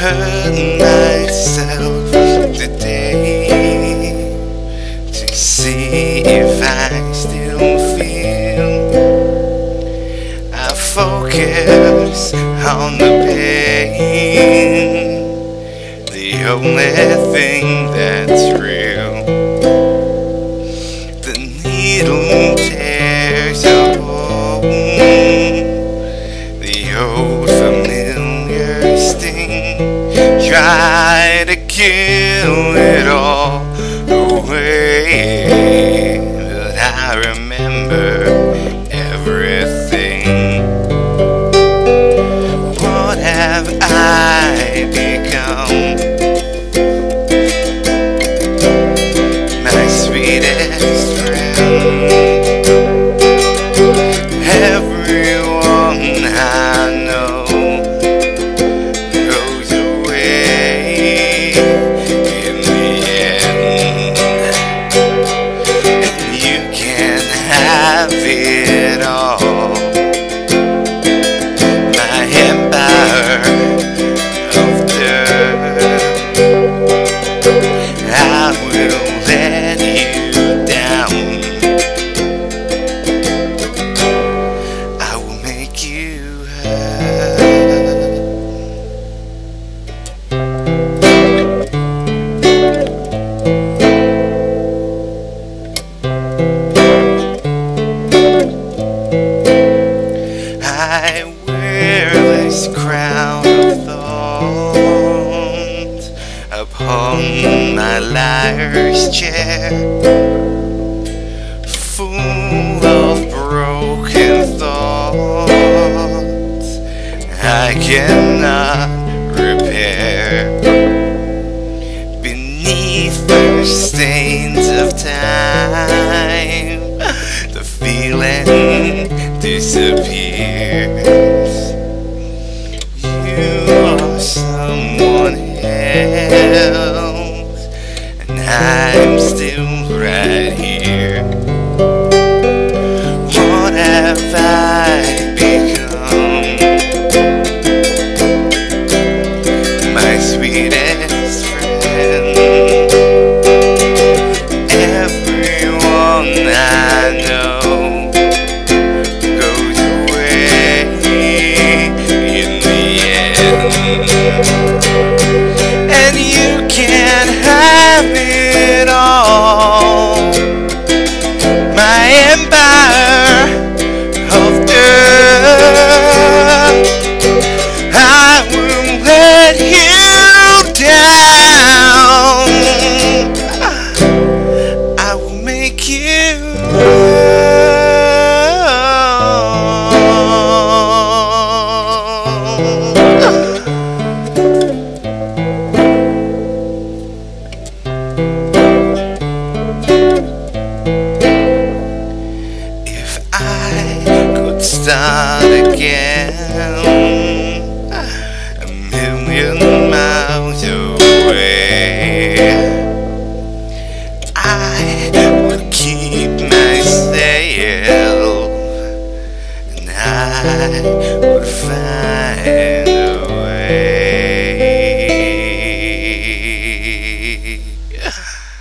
hurt myself today to see if I still feel. I focus on the pain, the only thing that's real. The needle tears a hole, the old familiar sting, try to kill it all away. But I remember everything. What have I become? My sweetest friend. Everyone I know goes away in the end, and you can have it all. My empire of dirt, I will let you down. I will make you hurt. I wear this crown of thorns upon my liar's chair, full of broken thoughts I cannot repair. Beneath the stains of time, the feeling disappears. You are someone else, and I'm still right here. What have I become? My sweetest friend. Everyone I know goes away in the end, and you can have it all. My empire of dirt, I will let you down. I will make you start again, a million miles away. I would keep my sail, and I would find a way.